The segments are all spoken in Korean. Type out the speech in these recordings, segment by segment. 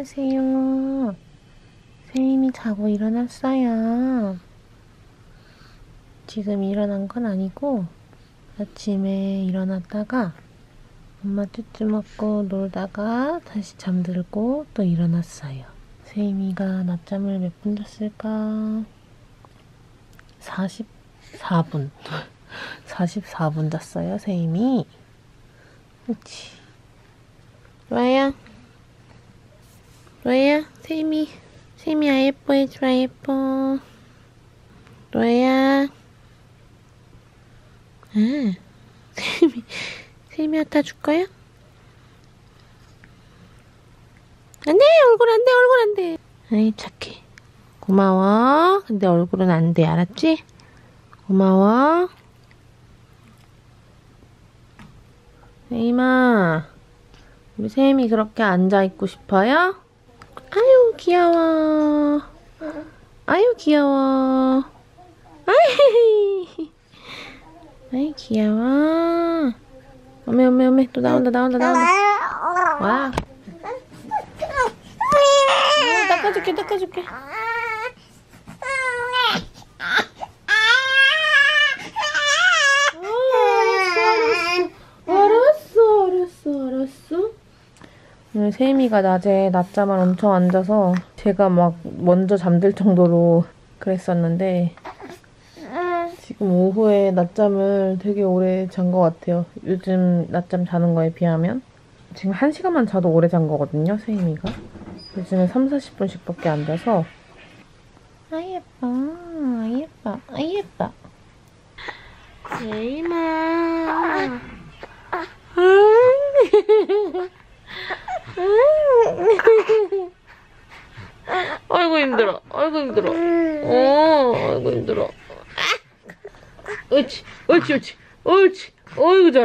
안녕하세요. 세임이 자고 일어났어요. 지금 일어난 건 아니고 아침에 일어났다가 엄마 쭈쭈 먹고 놀다가 다시 잠들고 또 일어났어요. 세임이가 낮잠을 몇 분 잤을까? 44분. 44분 잤어요, 세임이. 그렇지. 로아야. 로아야, 세임이 아 예뻐 해줘라, 예뻐. 로아야. 세임이 갖다 줄 거야? 안 돼! 얼굴 안 돼! 얼굴 안 돼! 아이, 착해. 고마워. 근데 얼굴은 안 돼. 알았지? 고마워. 세임아, 우리 세임이 그렇게 앉아있고 싶어요? 아유, 귀여워. 아유, 귀여워. 아이, 귀여워. 어메. 또 나온다. 와. 닦아줄게. 알았어. 오늘 세임이가 낮에 낮잠을 엄청 안 자서 제가 막 먼저 잠들 정도로 그랬었는데 지금 오후에 낮잠을 되게 오래 잔 것 같아요. 요즘 낮잠 자는 거에 비하면. 지금 1시간만 자도 오래 잔 거거든요, 세임이가. 요즘에 30-40분씩 밖에 안 자서. 아 예뻐. 세임아. 아이고 힘들어. 아이고 힘들어. 옳지. 어이구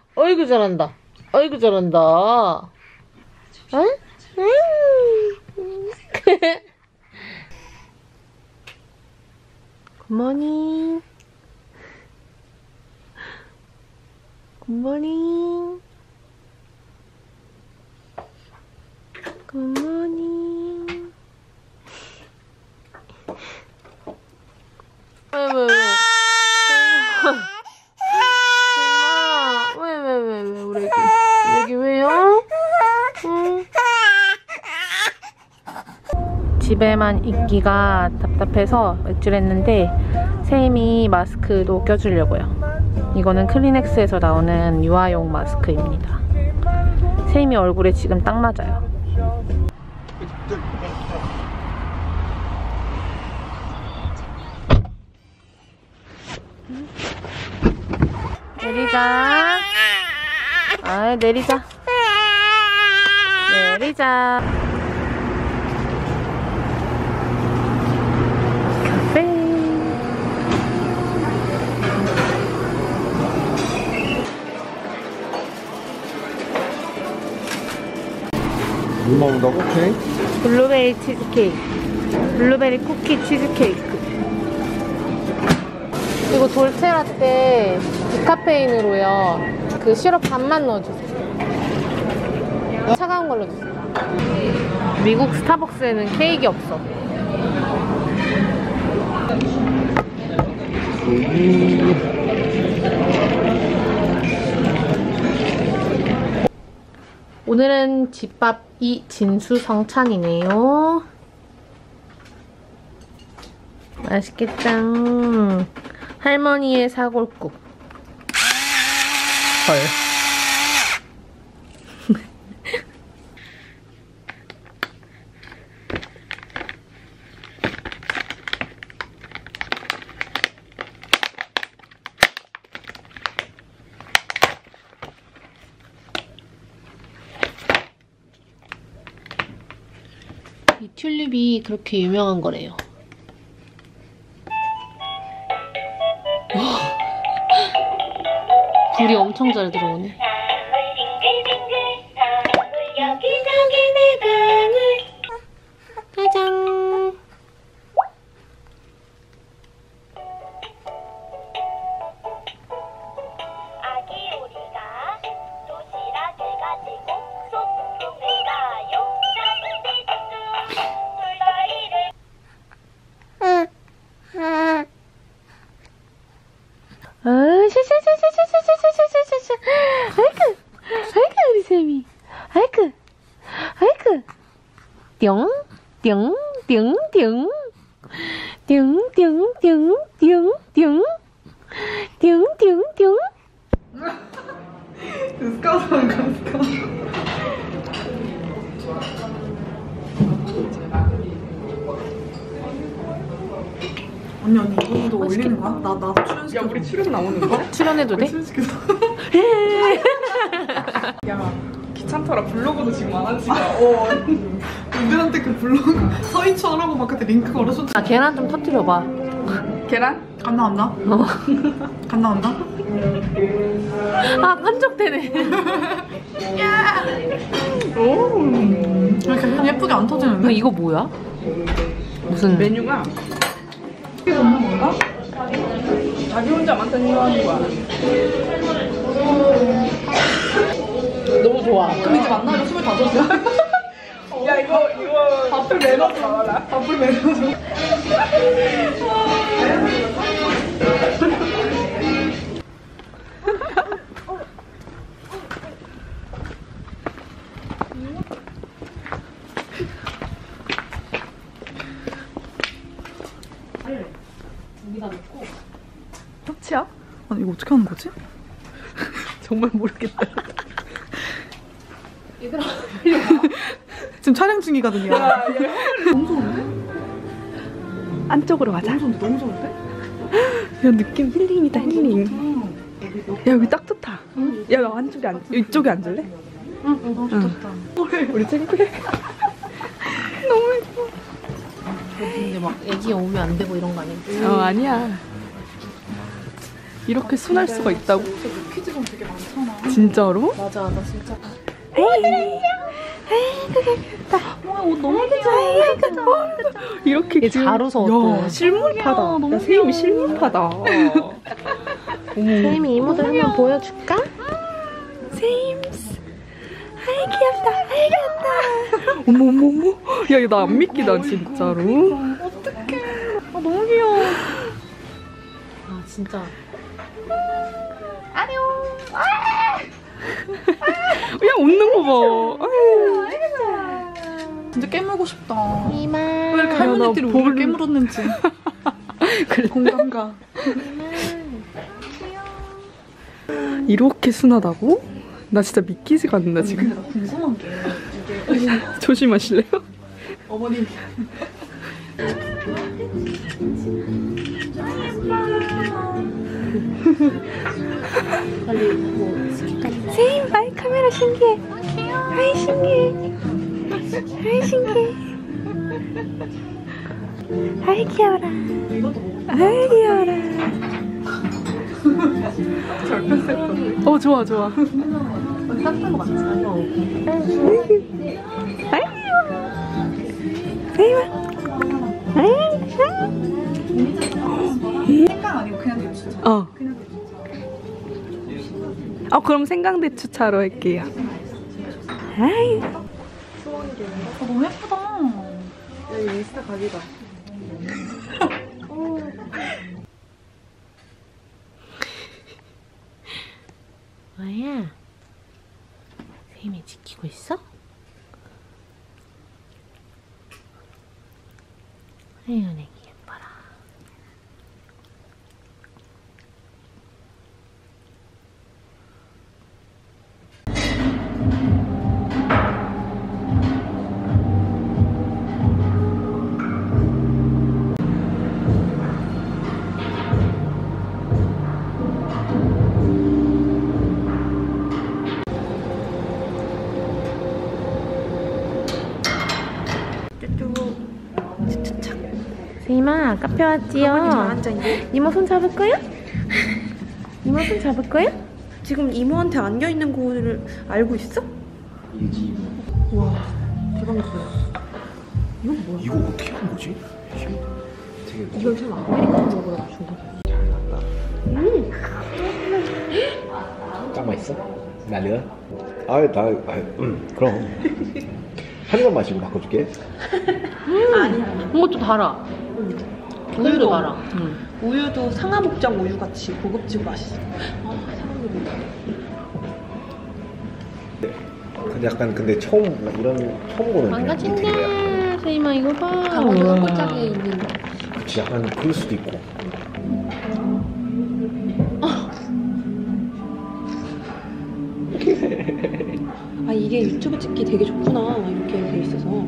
잘한다. 응? 굿모닝. 왜 우리 여기 왜요? 응. 집에만 있기가 답답해서 외출했는데 세임이 마스크도 껴주려고요. 이거는 클리넥스에서 나오는 유아용 마스크입니다. 세임이 얼굴에 지금 딱 맞아요. 내리자. 카페. 뭐 먹는다고? 케이크? 블루베리 치즈케이크. 블루베리 쿠키 치즈케이크. 그리고 돌체라떼 디카페인으로요. 그 시럽 반만 넣어주세요. 차가운 걸로 주세요. 미국 스타벅스에는 케이크 없어. 오늘은 집밥이 진수성찬이네요. 맛있겠다. 할머니의 사골국. 헐. 이 튤립이 그렇게 유명한 거래요. 불이 엄청 잘 들어오네. 짜잔. 아기 오리가 도시락을 가지고 소풍을 가요. 샤샤샤샤샤샤샤샤샤. 아이쿠, 아이쿠, 우리 쌤이. 아이쿠, 아이쿠. 뿅, 뿅, 뿅, 뿅. 뿅, 뿅, 뿅, 뿅, 뿅. 뿅, 뿅, 뿅. 언니 이것도 올리는 거야? 나도 출연시켜. 야 우리 출연 나오는 거? 출연해도 돼? 출연시켜서. 야 귀찮더라. 블로그도 지금 안 하지. 은근한테 그 블로그 서인처럼 하고 막 그때 링크 걸어줬잖아. 아, 계란 좀 터뜨려봐. 계란? 안 나온다? 안 나온다? 아, 깐족되네. 오. 이렇게 예쁘게 안 터지는데? 이거 뭐야? 무슨 메뉴가 이게 먹는 건가? 자기 혼자만 생각하는 거야. 너무 좋아. 그럼 이제 만나기가 25이야? 야 이거 밥풀 매너서 나와라. 밥풀 매너서. 터치야? 아니 이거 어떻게 하는 거지? 정말 모르겠다. 얘들아, 지금 촬영 중이거든요. 너무 좋은데? 안쪽으로 가자. 너무 좋은데? 야, 느낌 힐링이다, 힐링. 야, 여기 딱 좋다. 야, 너 안쪽에 이쪽에 앉을래? 너무 좋다. 우리 창피해. 너무 예뻐. 근데 막 애기 오면 안 되고 이런 거 아니야? 아니야. 이렇게 순할 수가 있다고? 퀴즈가 되게 많잖아. 진짜로? 맞아, 나 진짜. 옷 너무 귀여워. 이렇게 얘 잘 웃어, 또. 야, 실물파다. 야, 세임이 실물파다. 세임이 이모들 한번 보여줄까? 세임스. 아이, 귀엽다. 아이, 귀엽다. 어머. 야, 이거 나 안 믿기다, 진짜로. 어떡해. 아, 너무 귀여워. 아, 진짜. 야, 웃는 거 봐. 진짜 깨물고 싶다. 이마. 왜 이렇게 야, 할머니들이 나 우리를 깨물었는지. 그래. 공감가. 이렇게 순하다고? 나 진짜 믿기지가 않는다, 지금. 근데 나 궁금한 게 이게 조심하실래요? 어머니. 빨리 뭐 스키까지. 세임, 아이, 카메라 신기해. 아이, 신기해. 아이, 신기해. 아이, 귀여워라. 아이, 귀여워라. 좋아. 딴딴 거 많지? 아이, 귀여워. 세임아. 아이, 생강 아니고 그냥 대추. 그럼 생강대추차로 할게요. 아이. 너무 예쁘다. 여기 인스타 각이다. 뭐야? 세임이 지키고 있어? 아유, 내 예뻐라. 세임아, 카페 왔지요? 이모 손 잡을 거야? 이모 손 잡을 거야? 지금 이모한테 안겨있는 거를 알고 있어? 와, 대박이다. 이거 어떻게 한 거지? 되게 이걸 참 아메리칸 먹으라고 준 거야. 짱 맛있어? 나 nữa? 그럼 한 입만 마시고 바꿔줄게. 이것도 달아. 우유도 달아. 우유도 상하 목장 우유 같이 고급지고 맛있어. 근데 약간 근데 처음 보는 망가 그냥 인테리어야. 챙겨. 세임아 이거 봐. 강원도 우와. 한골짜기에 있는 그치 약간 그럴 수도 있고. 아 이게 유튜브 찍기 되게 좋구나. 이렇게 돼 있어서.